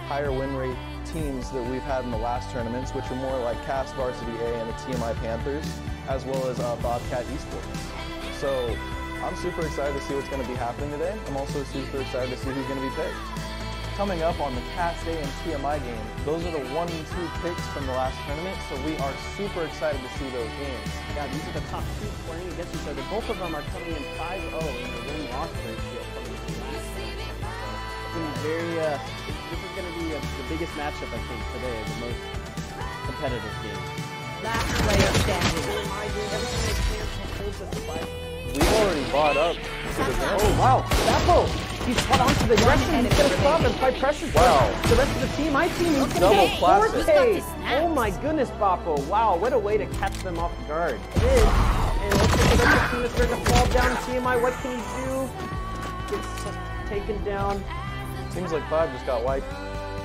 higher win rate teams that we've had in the last tournaments, which are more like CAPPS Varsity A and the TMI Panthers, as well as Bobcat Esports. So I'm super excited to see what's going to be happening today. I'm also super excited to see who's going to be picked. Coming up on the CAPPS A and TMI game, those are the 1 and 2 picks from the last tournament, so we are super excited to see those games. Yeah, these are the top 2 playing against each other. Both of them are coming in 5-0 in the win-loss ratio coming from last tournament. So it's very, this is going to be the biggest matchup, I think, today, the most competitive game. Last player standing. Everything they can to hold the spike. We've already bought up to the game. Oh, wow. Bappo! He's caught onto the aggression. He's going to stop and apply pressure. Wow. The rest of the team, my team, he's Double going to classic. 4K. Oh my goodness, Bappo. Wow, what a way to catch them off guard. It is. And looks like the rest of the team is starting to fall down. TMI, what can he do? Gets taken down. Seems like 5 just got wiped.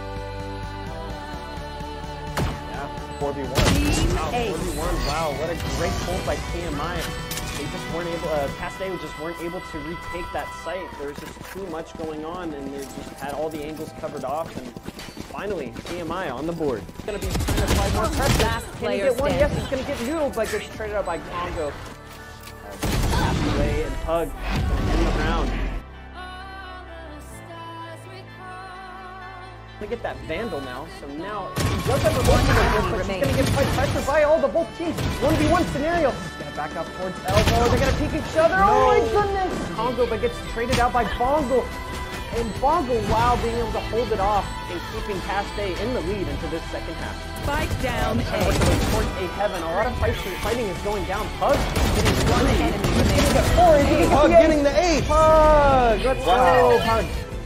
Yeah. 4v1. Wow, 4v1. Wow, what a great pull by TMI. They just weren't able, Castay just weren't able to retake that site. There was just too much going on, and they just had all the angles covered off, and finally, TMI on the board. It's going to be trying to apply more pressure. Last Can player he get one? standing. Yes, he's going to get noodled, but gets traded out by Congo. Passed away, and Pug in the round. To get that Vandal now, so now he does have a one but he's going to get quite pressured by all the both teams. 1v1 scenario. He's going to back up towards Elbow. They're going to peek each other. No. Oh my goodness! Congo, but gets traded out by Bongo. And Bongo, wow, being able to hold it off and keeping Castay in the lead into this second half. Spike down A. Towards A heaven. A lot of fighting is going down. Pug getting One three. enemy He's remaining. getting 4. Pug getting the 8. Pug! Let's go, Pug.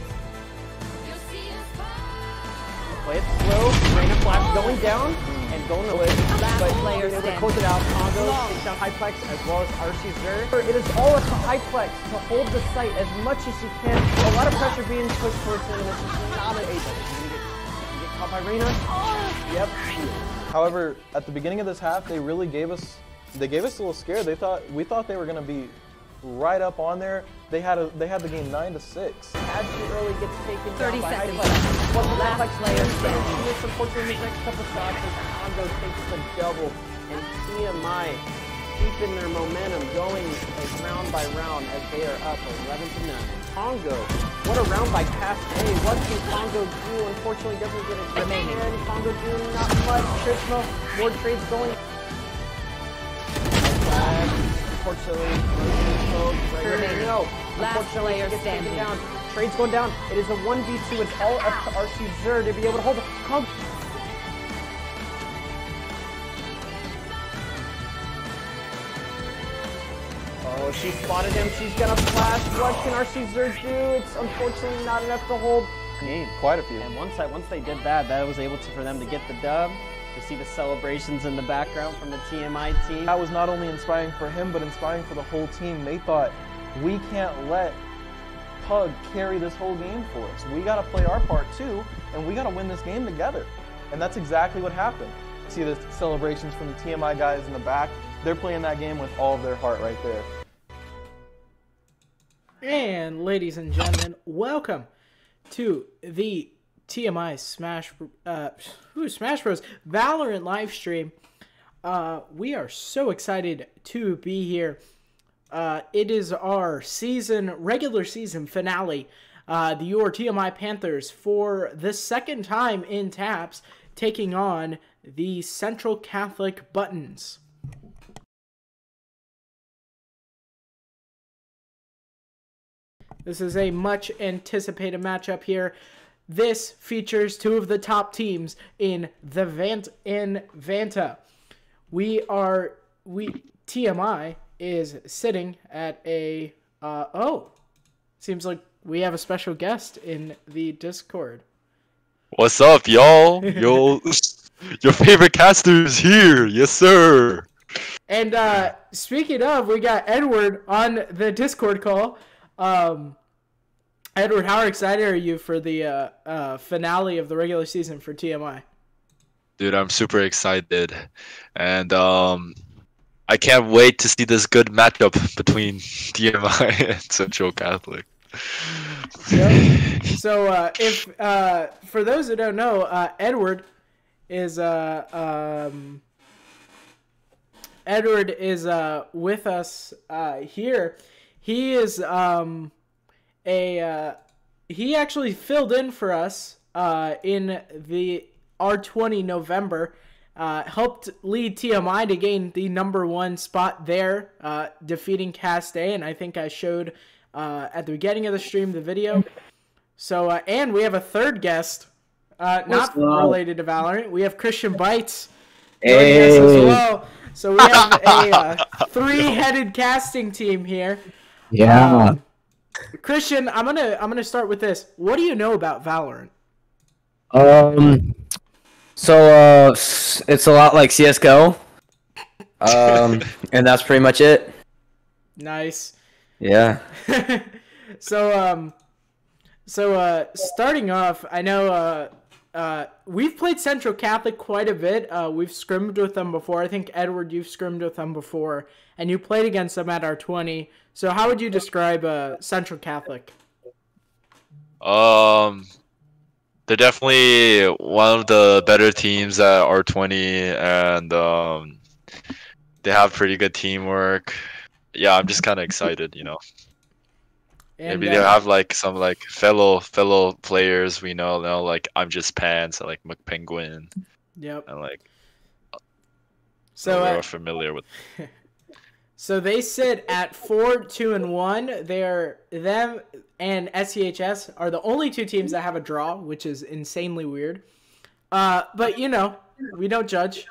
Play it slow, rain of flash going down and going away. Last player they standing. close it out. Congo takes down Hyplex as well as RC Zer. It is all up to Hyplex to hold the site as much as he can. A lot of pressure being pushed towards him, and this is not an 8. He can get caught by Reyna. Yep. However, at the beginning of this half, they really gave us a little scare. We thought they were going to be right up on there. They had the game 9-6. Had too early, gets taken 30 down by seconds. Hyplex. Last Hyplex player standing. standing. He missed unfortunately his next couple shots as Congo takes the double. And TMI keeping their momentum going round by round as they are up 11-9. Congo, what a round by Castay. What can Congo do? Unfortunately, doesn't get it remaining. Congo doing not much. Trishma, more trades going. Unfortunately, Remaining. no. Last player standing. Down. Trade's going down. It is a 1v2. It's all up to RC Zer to be able to hold it. Oh, she spotted him. She's gonna flash. What can RC Zer do? It's unfortunately not enough to hold. Game. Quite a few. And once they did that, that was able for them to get the dub. To see the celebrations in the background from the TMI team. That was not only inspiring for him, but inspiring for the whole team. They thought, we can't let Pug carry this whole game for us. We got to play our part too, and we got to win this game together. And that's exactly what happened. See the celebrations from the TMI guys in the back. They're playing that game with all of their heart right there. And ladies and gentlemen, welcome to the TMI Smash Bros. Valorant live stream. We are so excited to be here. It is our regular season finale. Your TMI Panthers for the second time in TAPPS taking on the Central Catholic Buttons. This is a much anticipated matchup here. This features 2 of the top teams in the Vanta. TMI is sitting at a seems like we have a special guest in the Discord. What's up, y'all? Yo, your favorite caster is here. Yes, sir. And speaking of, we got Edward on the Discord call. Edward, how excited are you for the finale of the regular season for TMI? Dude, I'm super excited. And I can't wait to see this good matchup between TMI and Central Catholic. Yep. So if for those who don't know, is uh, um, Edward is with us here. He is a he actually filled in for us in the R20 November. Helped lead TMI to gain the #1 spot there, defeating Cast A, and I think I showed at the beginning of the stream the video. So, and we have a third guest, not related to Valorant. We have Christian Bites joining us as well. So we have a three-headed casting team here. Yeah. Christian, I'm gonna start with this. What do you know about Valorant? So it's a lot like CS:GO. And that's pretty much it. Nice. Yeah. So starting off, I know we've played Central Catholic quite a bit. We've scrimmed with them before. I think, Edward, you've scrimmed with them before, and you played against them at R20. So how would you describe Central Catholic? They're definitely one of the better teams at R20, and they have pretty good teamwork. Yeah, I'm just kind of excited, you know. And, Maybe they'll have like some like fellow players we know, like I'm just Pants, like McPenguin, Yep. and like So we're familiar with. So they sit at 4-2-1. Them and SCHS are the only two teams that have a draw, which is insanely weird. But you know, we don't judge.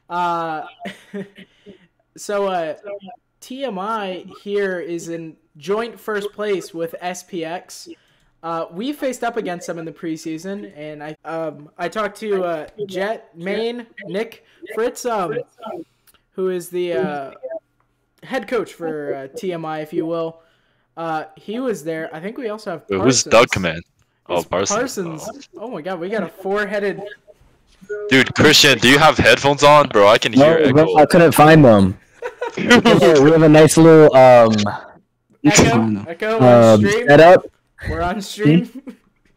So TMI here is in joint first place with SPX. We faced up against them in the preseason, and I talked to Jet, Main, Nick, Fritz, who is the head coach for TMI, if you will. He was there. I think we also have Parsons. Who's Doug Command? Oh, Parsons. Parsons. Oh my god, we got a four-headed... Dude, Christian, do you have headphones on, bro? I can hear No, echo. I couldn't find them. We have a nice little Echo, we're on stream. setup. We're on stream.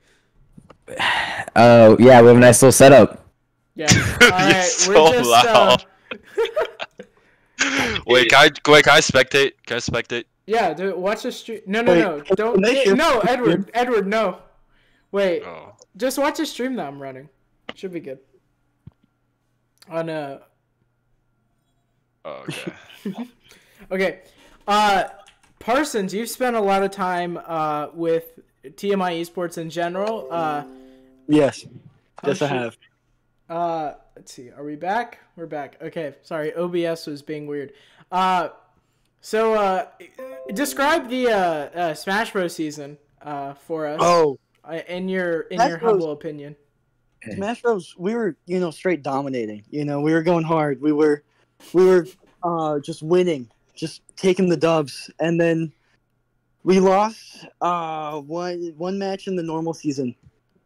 Yeah, we have a nice little setup. Yeah. All right, You're so we're just loud. Wait, can I spectate? Can I spectate? yeah, dude, watch the stream. No, Wait, don't. make sure- No, Edward, no. Wait, Oh. just watch the stream that I'm running. Should be good. On Oh, okay. Okay. Parsons, you've spent a lot of time with TMI Esports in general. Yes. Yes, I shoot. have. Let's see. Are we back? We're back. Okay. Sorry, OBS was being weird. So describe the Smash Bros season for us. Oh, in your Smash Bros. humble opinion. Smash Bros. We were, straight dominating. We were going hard. We were just winning, just taking the dubs, and then we lost one match in the normal season.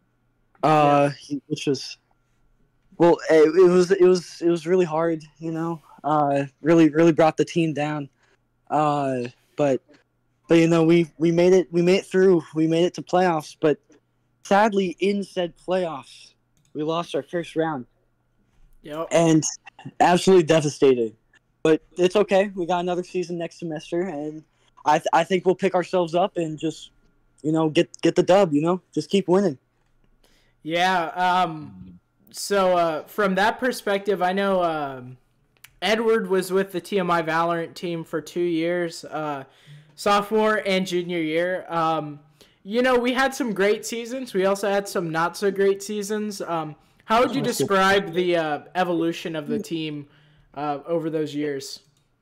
Which was, well, it was really hard. Really brought the team down. But we made it through. We made it to playoffs, but sadly in said playoffs, we lost our first round. Yep. And absolutely devastated. But it's okay. We got another season next semester, and I think we'll pick ourselves up and just, get the dub. Just keep winning. Yeah. So from that perspective, I know Edward was with the TMI Valorant team for 2 years, sophomore and junior year. We had some great seasons. We also had some not so great seasons. How would you describe the evolution of the team over those years?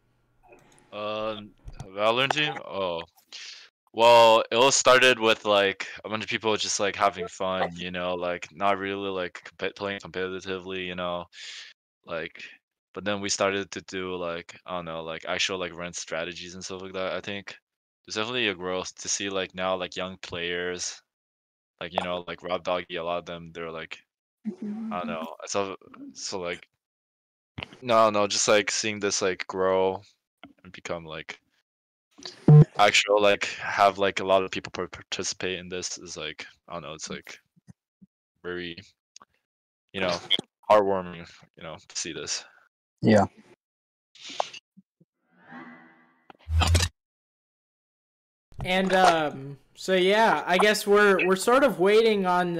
Valorant team? Oh. Well, it all started with like a bunch of people just like having fun, like not really like playing competitively, like. But then we started to do like I don't know, like actual like run strategies and stuff like that. I think there's definitely a growth to see like now like young players, like like Rob Doggy. A lot of them they're like I don't know. So like no, just like seeing this like grow and become like actual like have like a lot of people participate in this is like I don't know, it's like very heartwarming, to see this. Yeah. And so yeah, I guess we're sort of waiting on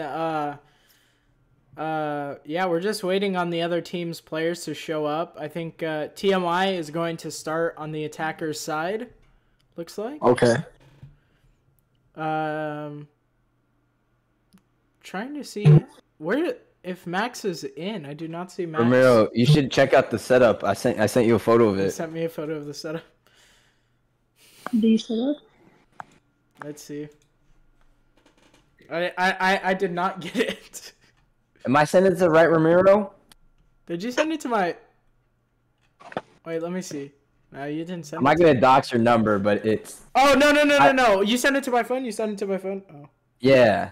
we're just waiting on the other team's players to show up. I think TMI is going to start on the attacker's side. Looks like. Okay. Trying to see if Max is in. I do not see Max. Romero, you should check out the setup. I sent you a photo of He it. sent me a photo of the setup. Do you see that? Let's see. I did not get it. Am I sending it to the right Romero? Did you send it to my? Wait, let me see. No, you didn't send I'm it. not gonna dox your number, but it's. Oh no! You sent it to my phone. You sent it to my phone. Oh. Yeah.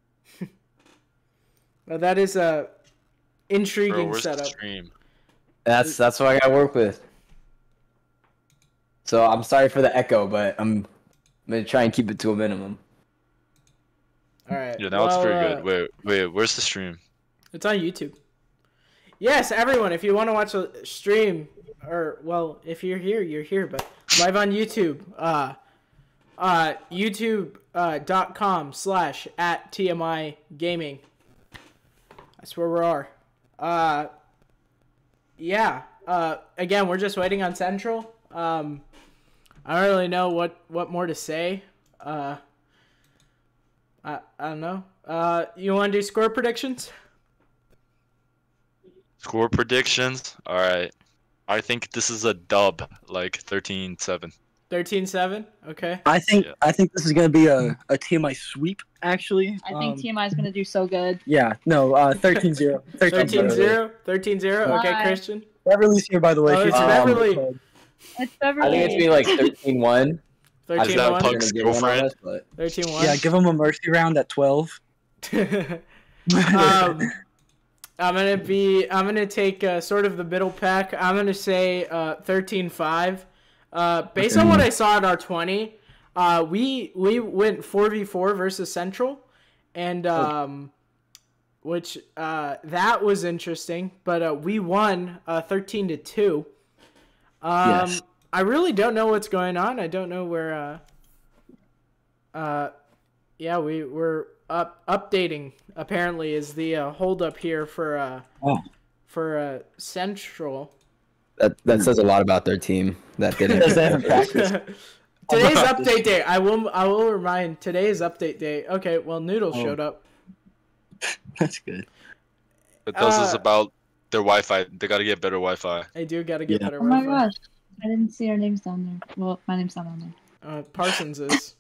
Well, that is a intriguing Bro, where's the setup. stream? That's what I gotta work with. So I'm sorry for the echo, but I'm gonna try and keep it to a minimum. All right. Yeah, now it's pretty good. Wait, where's the stream? It's on YouTube. Yes, everyone, if you want to watch a stream, or well, if you're here, you're here. But live on YouTube, youtube.com/@TMI Gaming. That's where we are. Again, we're just waiting on Central. I don't really know what more to say. I don't know. You want to do score predictions? Score predictions? Alright. I think this is a dub, like 13-7. 13-7? Okay. I think this is gonna be a TMI sweep. Actually, I think TMI is gonna do so good. Yeah, no, 13-0. 13-0? 13-0? Okay, Bye. Christian. Beverly's here, by the way. Oh, She's it's Beverly. It's I Beverly. think it's gonna be like 13-1. 13-1? Puck's girlfriend? 13-1? Yeah, give him a mercy round at 12. I'm gonna take sort of the middle pack. I'm gonna say 13-5. Based on what I saw at our 20, we went 4v4 versus Central, and which that was interesting. But we won 13-2. Yes. I really don't know what's going on. I don't know where. We were updating. Apparently, is the hold up here for Central. That says a lot about their team. That didn't. Because they haven't practiced. Today's update day. I will remind. Today's update day. Okay. Well, Noodles showed up. That's good. It tells us about their Wi-Fi. They gotta get better Wi-Fi. I do gotta get better Oh my Wi-Fi. gosh, I didn't see our names down there. Well, my name's not on there. Parsons is.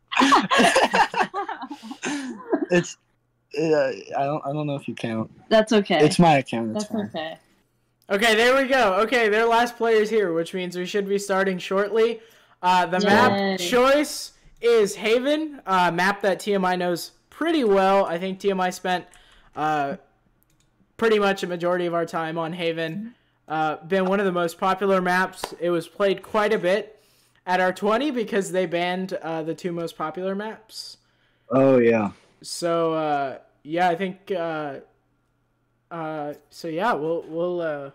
It's I don't know if you count. That's okay. It's my account. It's That's fine. okay. Okay, there we go. Okay, their last player's here, which means we should be starting shortly. The map choice is Haven, a map that TMI knows pretty well. I think TMI spent pretty much a majority of our time on Haven. Been one of the most popular maps. It was played quite a bit at our 20 because they banned the two most popular maps. Oh yeah. So I think we'll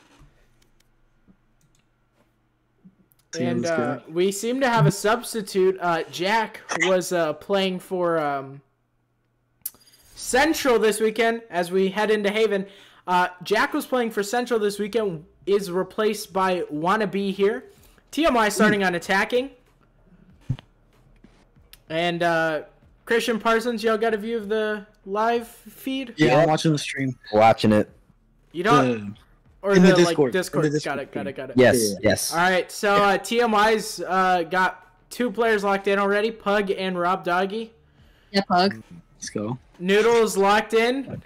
and we seem to have a substitute. Jack was playing for Central this weekend as we head into Haven. Jack was playing for Central this weekend, is replaced by Wannabe here. TMI starting on attacking. And Christian Parsons, y'all got a view of the live feed? Yeah, I'm watching the stream. Watching it. You don't? Or in the the Discord. Discord. In the Discord Got it. Yes. Yes. All right, so TMI's got two players locked in already, Pug and Rob Doggy. Yeah, Pug. Let's go. Noodles locked in.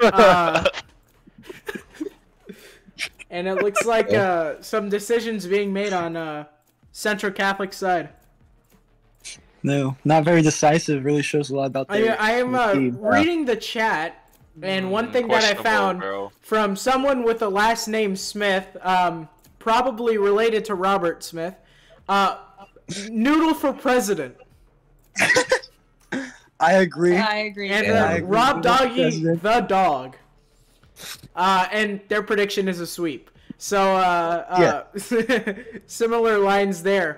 And it looks like some decisions being made on Central Catholic side. No, not very decisive. Really shows a lot about their I am team. reading the chat, and one thing that I found from someone with the last name Smith, probably related to Robert Smith, Noodle for president. I agree. I agree. And I agree. Rob Noodle for Doggy president. the dog. And their prediction is a sweep. So similar lines there.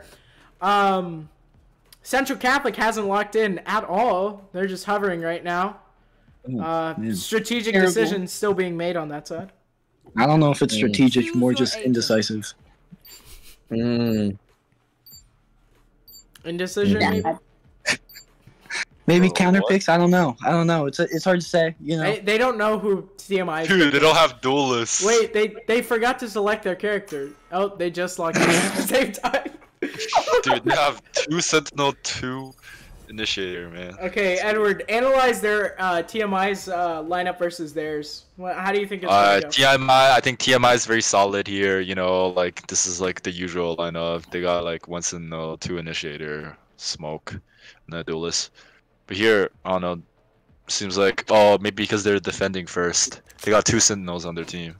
Central Catholic hasn't locked in at all. They're just hovering right now. Strategic Terrible. decisions still being made on that side. I don't know if it's strategic, more just indecisive. Indecision, maybe? Maybe Oh, counter what? picks. I don't know. It's hard to say. You know. They don't know who TMI is. Dude, they don't have duelists. Wait, they forgot to select their character. Oh, they just logged in at the same time. Dude, they have 2 Sentinel, 2 Initiator, man. Okay, Edward, analyze their TMI's lineup versus theirs. How do you think it's going to go? TMI, I think TMI is very solid here. You know, like this is like the usual lineup. They got like 1 Sentinel, 2 Initiator, Smoke, and a duelist. But here, I don't know. Seems like maybe because they're defending first. They got 2 Sentinels on their team.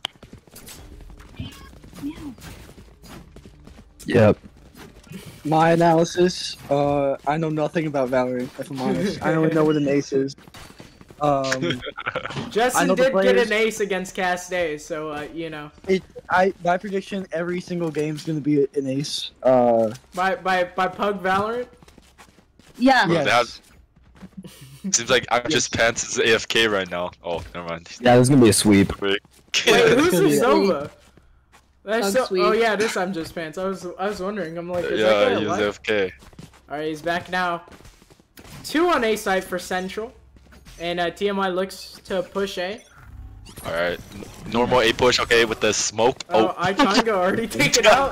Yep. My analysis. I know nothing about Valorant. If I'm honest, I only know what an ace is. I Justin know the did get players. an ace against Cast Day, so you know. My prediction: every single game is gonna be an ace. By Pug Valorant. Yeah. Bro, they have- Yes. Seems like I'm just Pants is AFK right now. Oh, never mind. Yeah, this is gonna be a sweep. Wait, Yeah, who's it's gonna be- Zova? That's Pug oh sweep. yeah, this I'm just Pants. I was wondering. I'm like, is that Yeah, guy he was alive? AFK. All right, he's back now. 2 on A side for Central, and TMI looks to push A. All right, normal A push. Okay, with the smoke. Oh, Ichanga already taken out.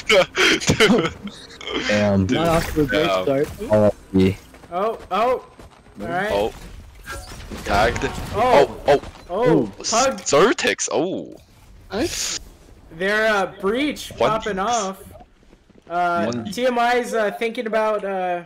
Damn. Not off to a great Yeah. start. Alrighty. Oh. All right. Oh, tagged. Oh. Oh, Oh, Pug. Zertix. Oh, Their breach One popping piece. off. One TMI's thinking about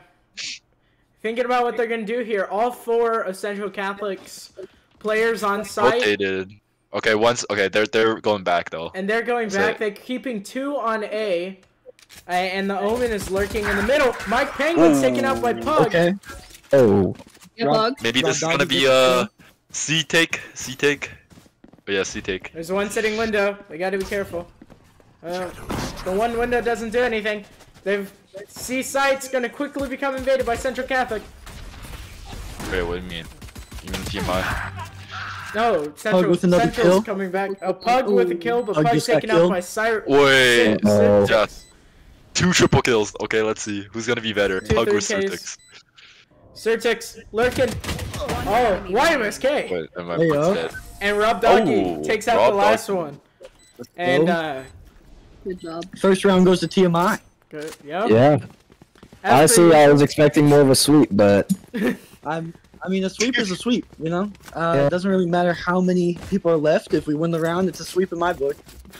what they're gonna do here. All 4 Essential Catholics players on site, rotated. Okay, they're going back though. and they're going So- back. They're keeping 2 on A, and the Omen is lurking in the middle. Mike Penguin's taken out by Pug. Okay. Oh. Yeah, Rob- Pug. Maybe this is Rob gonna Doggy be gets a C take. Oh yeah, C take. There's one sitting window. They gotta be careful. The one window doesn't do anything. C site's gonna quickly become invaded by Central Catholic. Wait, what do you mean? You mean TMI? No, Central, with another Central's kill? coming back. A Pug with a kill, but Pug Pug's just got taken out killed? by Siren. Wait. Oh. Yeah. 2 triple kills. Okay, let's see who's gonna be better. Two, Pug or 3Ks. Certix. Certix lurking. Oh, YMSK. Wait, am I There you go. dead? And Rob Doggy Oh, takes out Rob the last Doggy. one. And Good job. First round goes to TMI. good. Yep. Yeah. As Honestly, per I was expecting more of a sweep, but I mean, a sweep is a sweep, you know? It doesn't really matter how many people are left. If we win the round, it's a sweep in my book.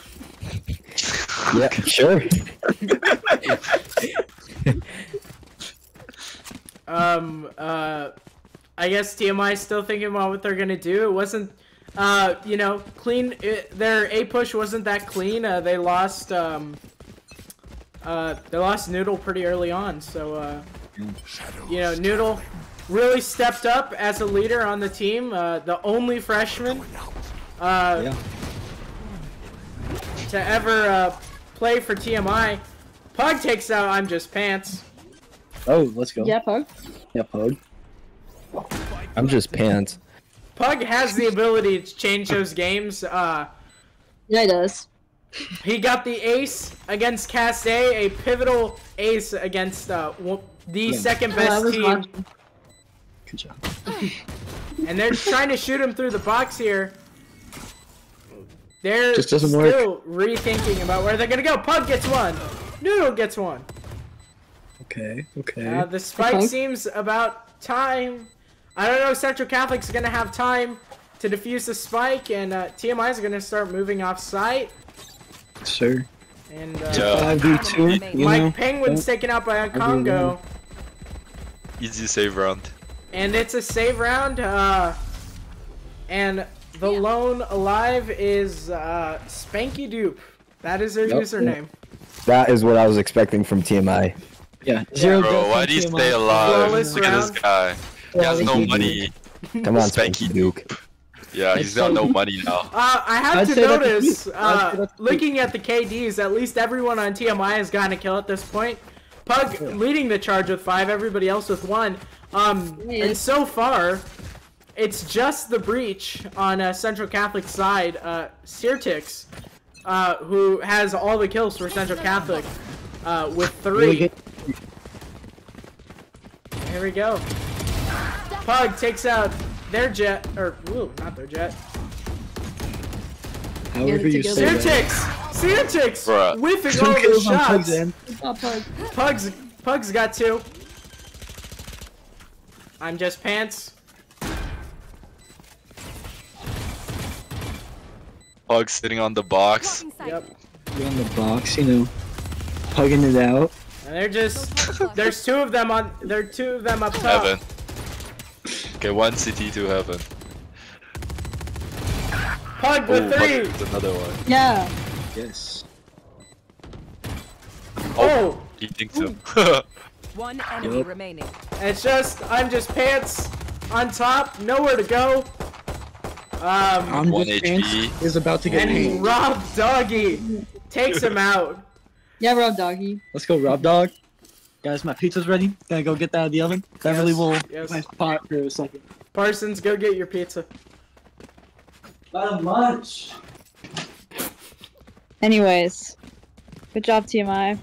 yeah, sure. I guess TMI is still thinking about what they're gonna do. It wasn't, clean. Their A push wasn't that clean. They lost Noodle pretty early on. So, Noodle really stepped up as a leader on the team. The only freshman to ever play for TMI. Pug takes out I'm Just Pants. Oh, let's go. Yeah, Pug. Yeah, Pug. I'm just Pants. Pug has the ability to change those games. Yeah, he does. He got the ace against Cast A pivotal ace against the second I best was team. watching. Good job. And they're trying to shoot him through the box here. They're Just doesn't still rethinking about where they're gonna go. Pug gets one. Noodle gets one. Okay, okay. The spike Okay. seems about time. I don't know if Central Catholic's gonna have time to defuse the spike, and TMI is gonna start moving off site. Sure. And Yeah. 5v2, you Mike know? Penguin's taken out by a Congo. Easy save round. And it's a save round, and the lone alive is Spanky Dupe. That is their Yep. username. That is what I was expecting from TMI. Yeah, 0 Bro, deaths why on do you TMI. stay alive? Flawless Look at this round. guy. He has no money. Come on, Spanky Spanky Duke. Yeah, he's got no money now. I have I'd to say that's a notice, feat. I'd say that's a feat. looking at the KDs, at least everyone on TMI has gotten a kill at this point. Pug leading the charge with 5, everybody else with 1. And so far, it's just the Breach on Central Catholic side, Sirtix, who has all the kills for Central Catholic with 3. Really good. Here we go. Pug takes out their jet, or ooh, not their jet. However you say that. Sirtix, Bruh. whiffing Two all the kills on shots. Pug's end. Pug's got 2. I'm just pants. Pug sitting on the box. Yep. You're on the box, you know, hugging it out. And they're just there's 2 of them on there are 2 of them up top. Heaven. Okay, 1 CT, 2 heaven. Pug with 3. There's another one. Yeah. Yes. Oh, He thinks so. One enemy Yup. remaining. it's just I'm just pants on top, nowhere to go. I'm 1 just HP. is about to get And paid. Rob Doggy takes him out. Yeah, Rob Doggy. Let's go, Rob Dog. Guys, my pizza's ready. Gotta go get that out of the oven. Beverly will yes. my spot for a second. Parsons, go get your pizza. Not much. Anyways, good job, TMI.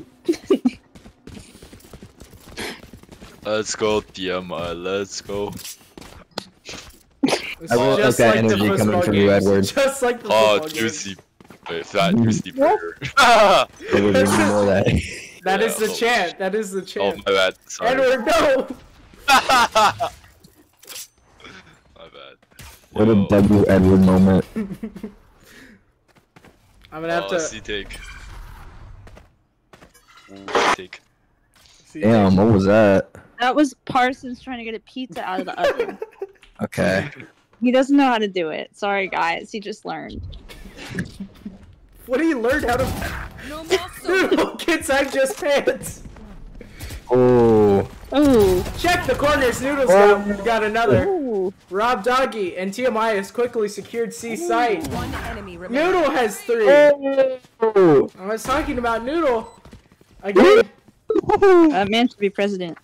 Let's go, TMI. Let's go. It's I really like that the energy coming football from you, games. Edward. Just like the Oh, football games. juicy. Wait, fat juicy burger. Edward, we need more of that. That is the Yeah, chant. That is the Oh, chant. my bad. Sorry. Edward, no! My bad. What a Yo. W Edward moment. I'm gonna have to. C-take. Ooh, take. Damn, what was that? That was Parsons trying to get a pizza out of the oven. Okay. He doesn't know how to do it. Sorry, guys. He just learned. What do you learn how to? No more solo. Noodle kids, I'm just pants. Oh. Ooh. Check the corners. Noodles got another. Ooh. Rob Doggy and TMI has quickly secured C site. One enemy remaining. Noodle has 3. Oh. I was talking about Noodle. Again. That man should be president.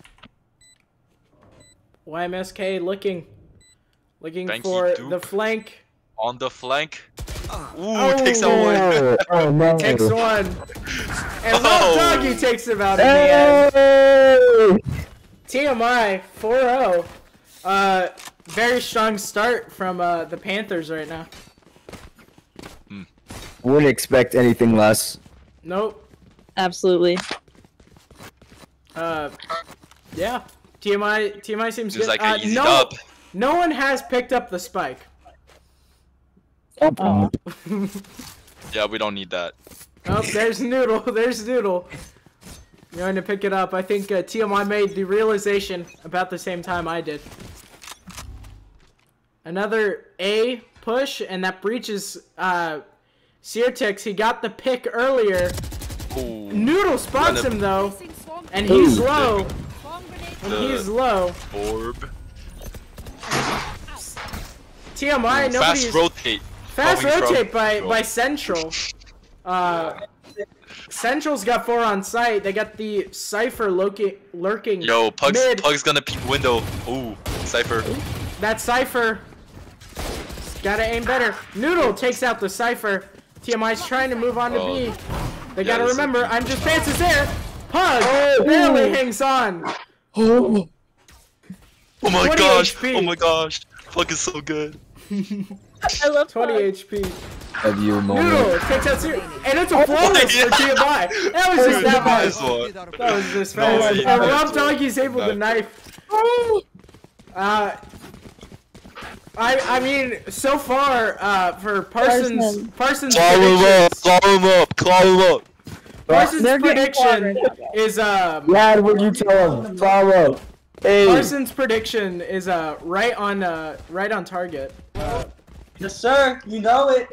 YMSK looking Thank for you, Duke. the flank. On the flank. Ooh, Oh. takes out one. Oh no. Takes 1. And Rob Oh. Doggy takes him out in the end. Hey! TMI 4-0. Very strong start from the Panthers right now. Wouldn't expect anything less. Nope. Absolutely. Yeah. TMI seems Seems good. like an easy no, dub. no one has picked up the spike. Oh. Yeah, we don't need that. Oh, there's Noodle. There's Noodle. Going to pick it up. I think TMI made the realization about the same time I did. Another A push, and that breaches Sirtix. He got the pick earlier. Ooh. Noodle spots Run up. him though, Placing swarm and grenade. he's low. Swarm grenade. And The- he's low. Orb. TMI, Fast nobody's rotate. fast coming from rotate by Central. Central. Central's got 4 on site. They got the Cypher lurking. Yo, mid. Pug's gonna peek window. Ooh, Cypher. That Cypher. Gotta aim better. Noodle takes out the Cypher. TMI's trying to move on to Oh. B. They Yeah, gotta this is remember, B. I'm just pants is there. Pug barely hangs on. Oh. Oh my 20 gosh. HP. Oh my gosh. Pug is so good. I love 20 Pug. HP. W moment. Noodle takes out Sir, and it's a flawless for TMI. That was just that Nice much. one. That was just No, fast. he And did. Rob Doggy's able to knife. I mean, so far, for Parsons' Claw him up. predictions, Claw him up. Claw him up. Parsons' They're getting prediction clawed right is Dad, what'd you tell him? Follow. Hey. Parsons' prediction is right on target. Yes, sir. You know it.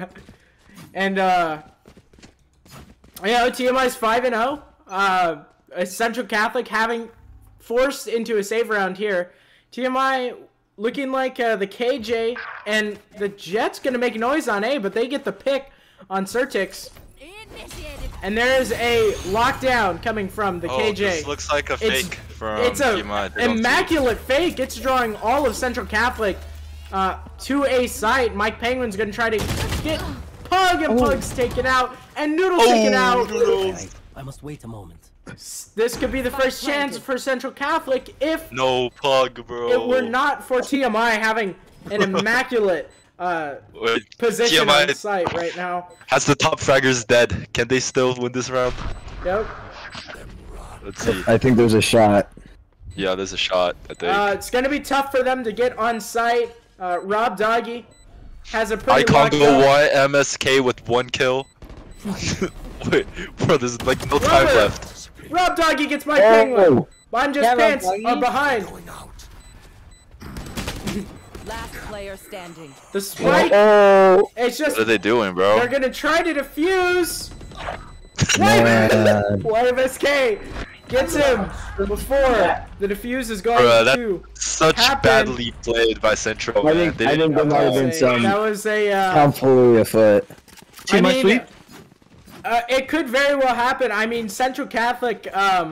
And TMI's 5-0. Central Catholic having forced into a save round here. TMI looking like the KJ, and the Jets gonna make noise on A, but they get the pick on Certix. Initiated. And there's a lockdown coming from the KJ. This looks like a fake from It's a TMI. They don't see it. immaculate fake. It's drawing all of Central Catholic to a site. Mike Penguin's gonna try to get Pug, and Pug's taken out, and Noodle's taken out. I must wait a moment. This could be the first chance for Central Catholic if No Pug, bro. it were not for TMI having an immaculate position TMI on the site right now. has the top fraggers dead. Can they still win this round? Yep. Let's see. I think there's a shot. Yeah, there's a shot, I think. It's gonna be tough for them to get on site. Rob Doggy has a pretty Icon locked up. Y MSK with 1 kill. Wait, bro, there's like no time Rubber. left. Rob Doggy gets Mike Penguin. I'm just Yeah, Rob pants Doggy. are behind. Last player standing. The spike. Oh, It's just What are they doing, bro? they're gonna try to defuse. man. YMSK gets him before the defuse is going Bruh, to Such happen. badly played by Central. I man. think They I think didn't- there might have been some That was a tomfoolery afoot. I TMI mean, sweep? it could very well happen. I mean, Central Catholic,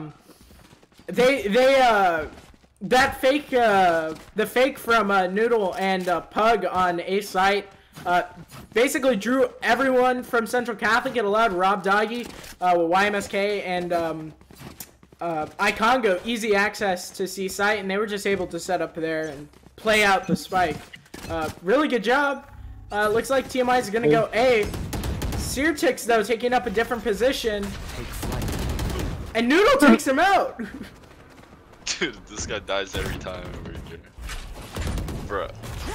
that fake, the fake from Noodle and Pug on a site, basically drew everyone from Central Catholic. It allowed Rob Doggy, YMSK, and Icongo easy access to C site, and they were just able to set up there and play out the spike. Really good job. Looks like TMI is gonna go A. Seartix, though, taking up a different position. And Noodle takes him out! Dude, this guy dies every time over here. Bruh.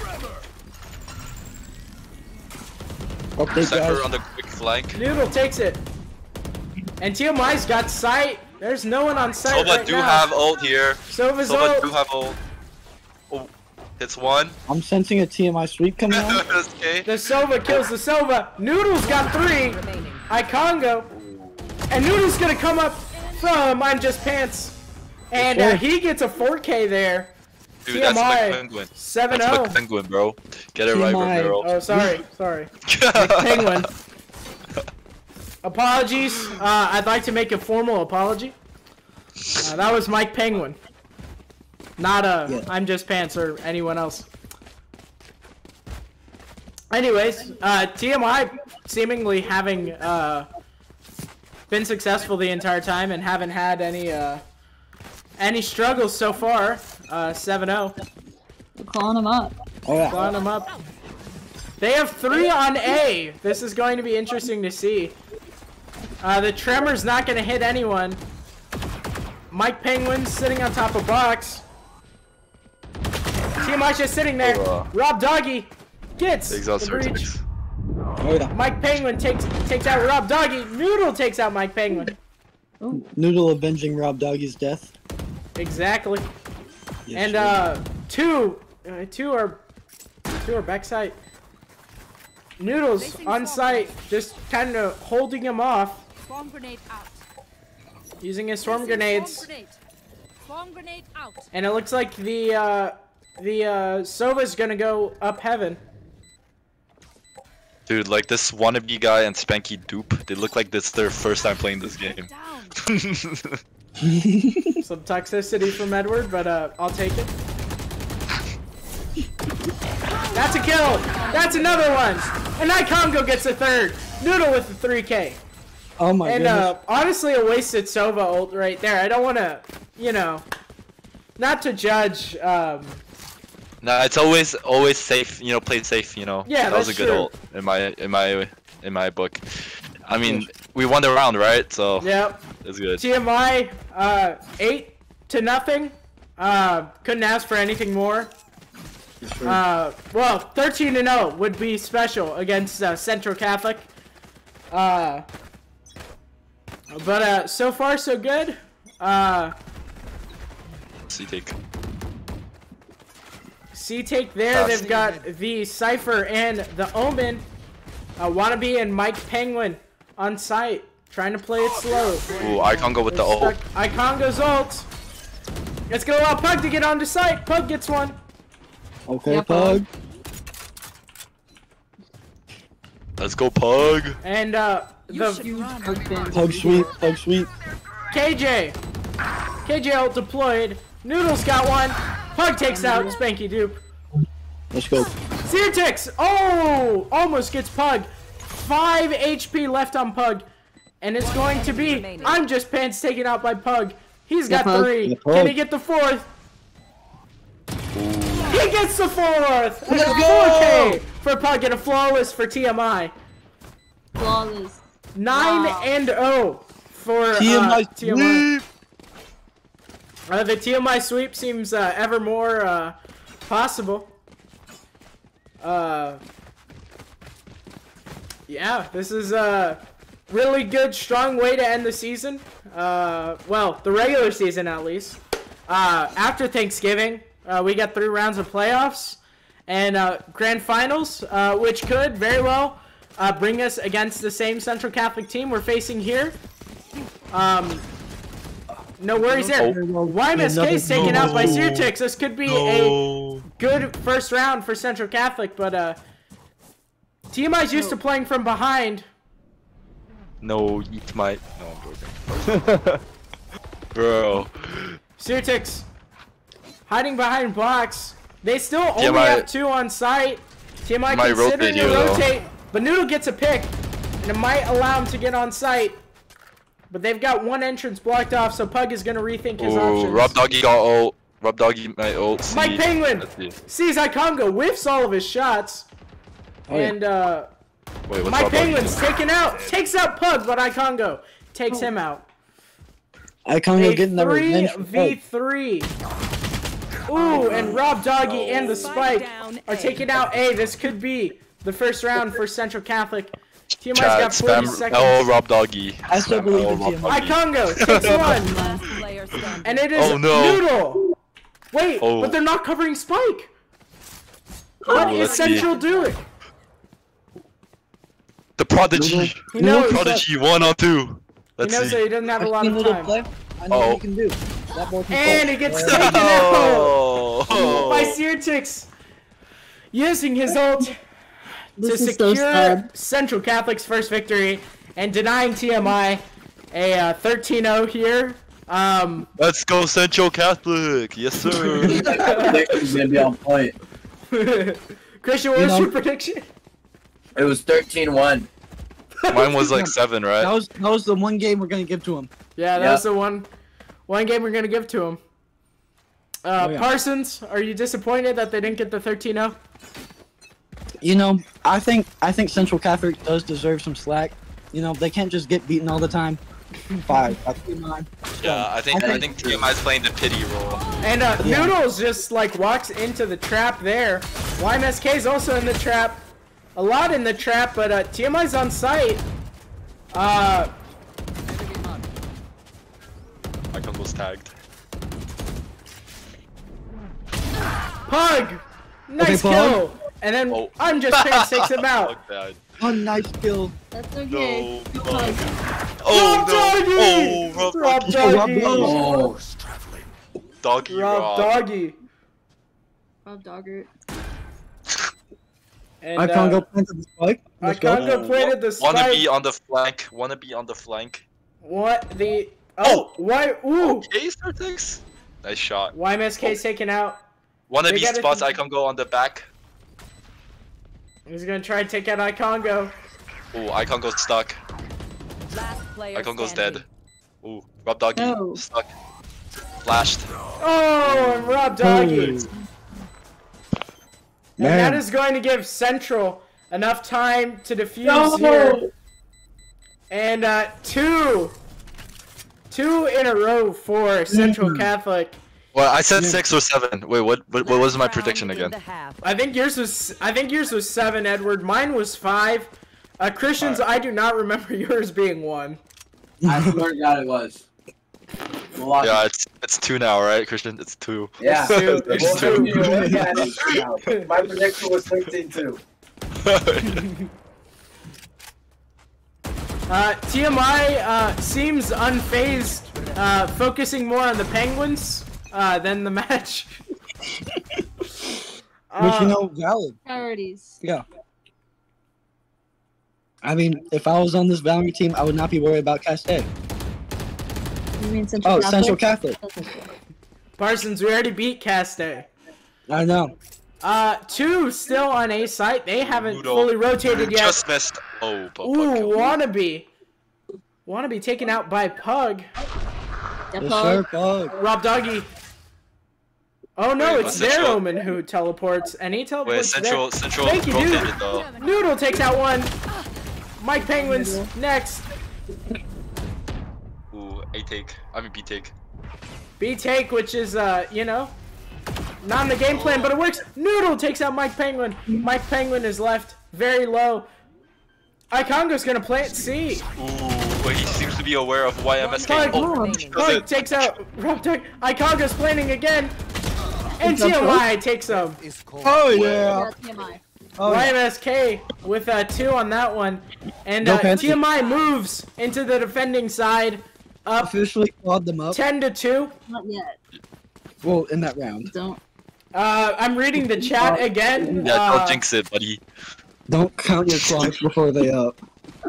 Okay, Cypher guys. on the quick flank. Noodle takes it. And TMI's got sight. There's no one on site Sova right do now. have ult here. Sova's Sova do ult. have ult. Oh, hits one. I'm sensing a TMI sweep coming on. Okay. The Sova kills the Sova. Noodle's got 3. Remaining. Icongo. And Noodle's gonna come up from I'm Just Pants. And he gets a 4K there. Dude, that's TMI, like penguin. 7-0. That's like penguin, bro. Get it right, TMI. bro. Oh, sorry. Penguin. Apologies. I'd like to make a formal apology. That was Mike Penguin. Not I'm Just Pants or anyone else. Anyways, TMI seemingly having been successful the entire time and haven't had any struggles so far. 7-0. We're calling him up. Oh yeah. Line them up. They have 3 on A. This is going to be interesting to see. The Tremor's not going to hit anyone. Mike Penguin sitting on top of box. TMI's just sitting there. Rob Doggy gets Takes out the breach. Certix. Oh yeah. Mike Penguin takes out Rob Doggy. Noodle takes out Mike Penguin. Noodle avenging Rob Doggy's death. Exactly. Yes, And two are backside. Noodles on site, just kind of holding him off, Swarm grenade out. using his swarm Placing grenades, Swarm grenade. Swarm grenade out. and it looks like the Sova's gonna go up heaven. Dude, like this wannabe guy and Spanky Dupe, they look like this their first time playing this game. Down. Some toxicity from Edward, but I'll take it. That's a kill. That's another one. And Icongo gets a 3rd. Noodle with the 3K. Oh my And goodness. honestly, a wasted Sova ult right there. I don't want to, not to judge. Nah, it's always safe, play it safe, Yeah, that was a that's good true. ult in my book. I mean, we won the round, right? So Yep. it's good. TMI 8-0. Couldn't ask for anything more. Well, 13-0 would be special against Central Catholic. But so far so good. C-take. C-take there. They've got the Cypher and the Omen. Wannabe and Mike Penguin on site. Trying to play it slow. Ooh, Icongo with the ult. Icongo's ult. It's gonna allow Pug to get onto site. Pug gets one. Okay, Yeah, Pug. Let's go, Pug. And Pug sweep. Pug sweep. KJ ult deployed. Noodles got one. Pug takes out Spanky Dupe. Let's go. Zertix! Oh! Almost gets Pug. 5 HP left on Pug. And it's going to be I'm Just Pants taken out by Pug. He's got 3. Can he get the 4th? He gets the 4th! And a 4K for Pug and a flawless for TMI. Flawless. 9-0 for TMI. The TMI sweep seems ever more possible. Yeah, this is a really good, strong way to end the season. Well, the regular season at least. After Thanksgiving, we got 3 rounds of playoffs and grand finals, which could very well bring us against the same Central Catholic team we're facing here. No worries there. YMSK is taken out by Zertix. This could be a good first round for Central Catholic, but TMI's used to playing from behind. No, eat my. No, I'm joking. Bro. Zertix hiding behind blocks. They still only TMI have 2 on site. TMI considering to rotate, but Noodle gets a pick, and it might allow him to get on site. But they've got 1 entrance blocked off, so Pug is going to rethink his options. Rob Doggy got ult. Rob Doggy might ult. Mike Penguin sees Icongo, whiffs all of his shots. And wait, what's Mike Penguin's taken out. Takes out Pug, but Icongo takes him out. Icongo getting the revenge. 3v3. Ooh, and Rob Doggy and the Spike are taking out A. This could be the first round for Central Catholic. TMI's got 40 seconds. Oh, Rob Doggy. I still believe in TMI. Icongo takes 1. And it is Noodle. Wait, but they're not covering Spike. What is Central doing? The Prodigy. He knows. Prodigy 1 on 2. Let's he knows see. that he doesn't have a lot of time. I know what he can do. And he gets taken out by Zertix, using his ult to secure Central Catholic's first victory and denying TMI a 13-0 here. Let's go Central Catholic. Yes, sir. Prediction's gonna be on point. Christian, what was your prediction? It was 13-1. Mine was like 7, right? That was the one game we're gonna give to him. Yeah, that was the one game we're gonna give to him. Parsons, are you disappointed that they didn't get the 13-0? You know, I think Central Catholic does deserve some slack. You know, they can't just get beaten all the time. 5. Yeah, I think TMI's playing the pity role. And Noodles just like walks into the trap there. YMSK's also in the trap. A lot in the trap, but TMI's on site. Icongo's tagged. Pug! Nice kill! And then I'm Just Pants takes him out. Oh, nice kill. That's okay. No, Pug. Rob Doggy! Oh, Doggy Rob Doggy. Rob Dogger. And Icongo planted the spike. Icongo planted the spike. Wanna be on the flank. Wanna be on the flank. What the? Oh, why? Ooh. Okay, Zertix. Nice shot. YMSK's taken out. Wanna be spots. Icongo on the back. He's gonna try to take out Icongo. Ooh, Icongo's stuck. Icongo's dead. Ooh, Rob Doggy stuck. Flashed. Oh, and Rob Doggy. And that is going to give Central enough time to defuse here. And two in a row for Central Catholic. Well, I said 6 or 7. Wait, what was my prediction again? I think yours was 7, Edward. Mine was 5. Christian's, I do not remember yours being 1. I swear to God it was. Yeah, it's 2 now, right, Christian? It's 2. Yeah. It's 2. Yeah, it's 2 now. My prediction was 13-2. TMI seems unfazed, focusing more on the Penguins than the match. Which, you know, valid. Priorities. Yeah. I mean, if I was on this Valorant team, I would not be worried about Castet. You mean Central Oh, Catholic? Central Catholic. Parsons, we already beat Caste. I know. 2 still on A site. They haven't Noodle. fully rotated yet. Just missed. Oh, but Ooh, Wannabe taken out by Pug. Yeah, Yes, Pug. sir, Pug. Rob Doggy. Oh no, Wait, it's but their Central- Omen who teleports, and he Wait, teleports Central there. Central Thank you, dude. rotated though. Noodle takes out one. Mike Penguins next. Ooh, A take. I mean B take. B take, which is you know, not in the game plan, but it works. Noodle takes out Mike Penguin. Mike Penguin is left very low. Icongo's gonna plant C. Ooh, but he seems to be aware of YMSK. Pug, Oh, does Pug it? takes out Rob Dog. Icongo's planning again. And TMI takes him. Oh, Yeah, yeah. TMI. Oh, yeah. YMSK with 2 on that one. And Go Panthers. TMI moves into the defending side. Up Officially clawed them up. 10-2. Not yet. Well, in that round. Don't. I'm reading the chat again. Yeah, don't jinx it, buddy. Don't count your clocks before they up.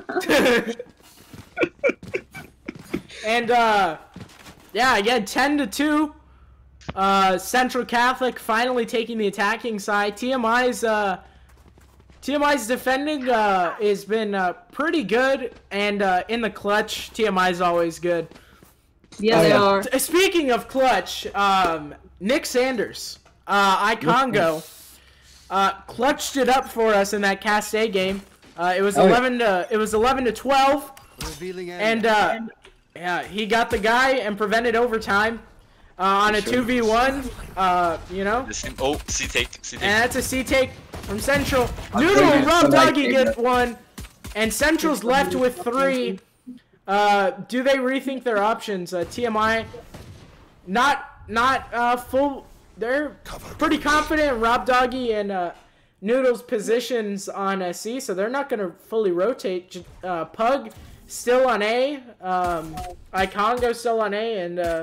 And yeah, again 10-2. Central Catholic finally taking the attacking side. TMI's defending has been pretty good, and in the clutch, TMI's always good. Yeah, Oh, they yeah. are. Speaking of clutch, Nick Sanders, Icongo, clutched it up for us in that Caste game. It was 11-12, and yeah, he got the guy and prevented overtime on a 2v1. You know, Oh, C take. and that's a C take from Central. Noodle and Rob Doggy get one, and Central's left with 3. Do they rethink their options? TMI, not full. They're pretty confident in Rob Doggy and Noodle's positions on C, so they're not gonna fully rotate. Pug still on A. Icongo still on A, and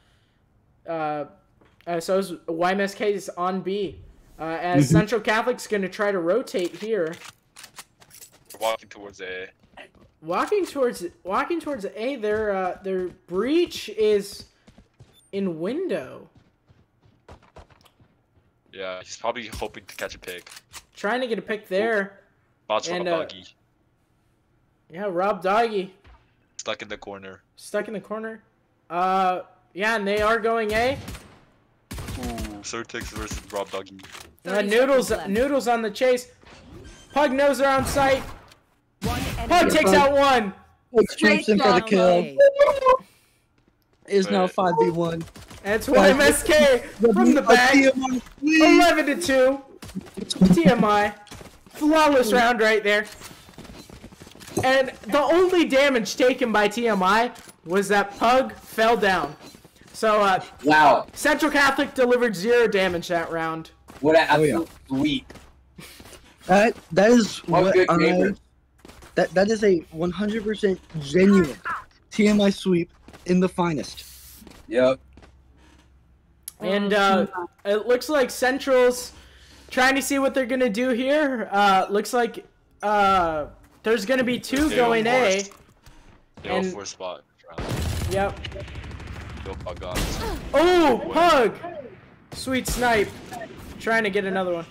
so is YMSK is on B. As Central Catholic's gonna try to rotate here. Walking towards A. Walking towards A. Their breach is in window. Yeah, he's probably hoping to catch a pick. Trying to get a pick there. Spots And, from Doggy. Yeah, Rob Doggy Stuck in the corner. stuck in the corner. Yeah, and they are going A. Ooh, Certix versus Rob Doggy. 30 Noodles seconds left. Noodles on the chase. Pug knows they're on site. One enemy Pug takes out one. Scrapes in for the kill. away. Is now Right. 5v1. And it's YMSK from the back. 11-2. TMI. Flawless round right there. And the only damage taken by TMI was that Pug fell down. So, Wow, Central Catholic delivered 0 damage that round. what an Oh, yeah. absolute sweep. That is What what good I. gamer. That is a 100% genuine TMI sweep in the finest. Yep. And it looks like Central's trying to see what they're going to do here. Looks like there's going to be 2 They going A. forced. They all And- four spot. Yep. Go Pug on. Oh, Pug! Sweet snipe. Trying to get another one.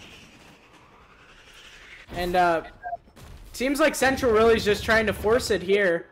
And seems like Central really is just trying to force it here.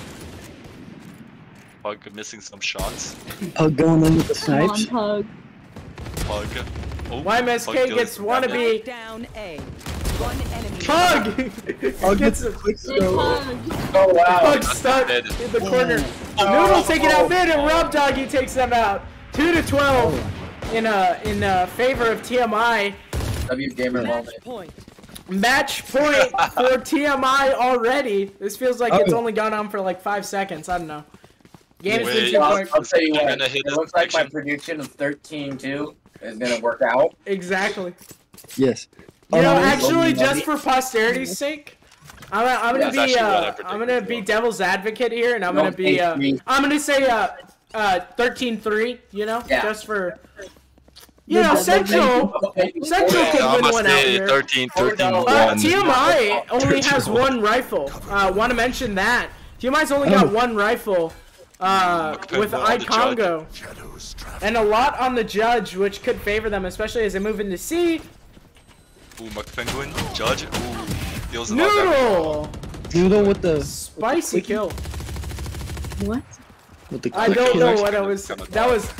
Pug missing some shots. Pug going in with the Come on, snipes. Pug. Pug. Oh, YMSK Pug gets kills- wannabe. Down A. One enemy. Pug! Pug gets gets a quick Big scope. Pug. Oh wow. Pug stuck in the corner. Noodles taking out mid, and Rob Doggy takes them out. 2-12 in favor of TMI. W gamer moment. Point. Match point for TMI already. This feels like it's Oh. only gone on for like 5 seconds. I don't know. Game's been Wait. too Well, quick. I'll tell you You're what. gonna hit It this looks like my prediction. prediction of 13-2 is gonna work out. Exactly. Yes. You know, no, actually, Bobby. just for posterity's sake, I'm That's gonna be actually what I I'm predicted gonna as be well. devil's advocate here, and I'm Don't gonna be hate me. I'm gonna say 13-3. You know, Yeah. just for Central Okay. Central Yeah, could I'm win gonna one out say here. 13-1. TMI only has one rifle. Want to mention that TMI's only got one rifle. With on the iCongo, and a lot on the judge, which could favor them, especially as they move into C. Ooh, McPenguin, Judge. Ooh, deals a lot of damage. Noodle, Noodle with the spicy kill. What? with the I quick don't kill. know what it was. That was.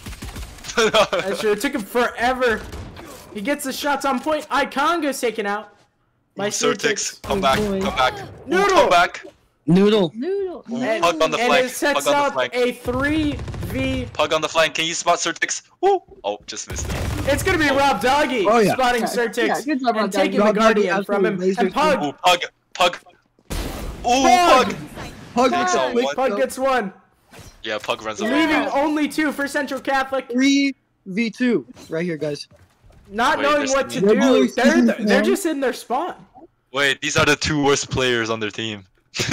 It took him forever. He gets the shots on point. iCongo's taken out. My Surtix, come Oh, back, boy. come back. Ooh, Noodle. come back. Noodle. Noodle. And, Pug on the and flank, it sets pug on the up flank. a 3v. Pug on the flank. Can you spot Surtix? Woo! Oh, just missed it. It's gonna be Rob Doggy Oh, yeah. spotting Yeah, Surtix yeah, good job, Rob and Doggy. taking the Rob Doggy Guardian from him. absolutely And Pug, Ooh, Pug. Ooh, Pug. Pug. Hug Takes with out the quick one. Pug kill. gets one, Yeah, Pug runs away. leaving only 2 for Central Catholic. 3v2 right here, guys. Not Wait, knowing there's what to three. do. Season They're one. just in their spot. Wait, these are the 2 worst players on their team.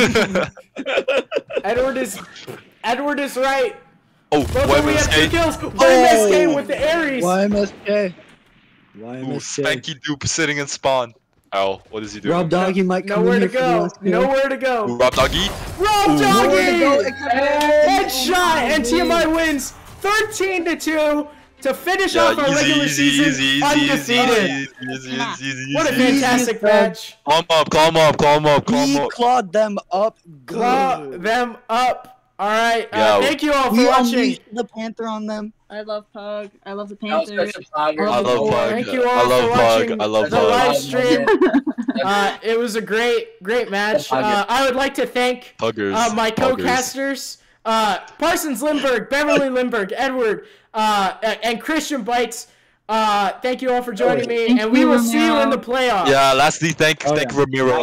Edward is right. Oh, Both of them we have 2 YMSK. kills. YMSK with the Aries. YMSK. Ooh, YMSK. Spanky Dupe sitting in spawn. Ow, what is he doing? Rob Doggy might come Nowhere in to here for the go. last kill. Nowhere to Ooh, go. Rob Doggy. Rob Ooh. Nowhere to go Doggy. except Headshot, and TMI wins 13-2 to finish Yeah, off our regular season undefeated. easy. What a fantastic match. Calm up. We clawed them up Claw good. them up. All right. Yeah. Thank you all for We watching. unleashed the Panther on them. I love Pug. I love the That was Panthers. such a Pog. I love Pug. Thank you I all love for Pug. watching I love the Pug. live stream. That's It was a great match. I would like to thank Puggers. my Puggers. co-casters, Parsons Lindbergh, Beverly Lindbergh, Edward, and Christian Bites. Thank you all for joining me, Thank and we you, will see you in Romero. the playoffs. Yeah, lastly, thank Oh, yeah. Ramiro.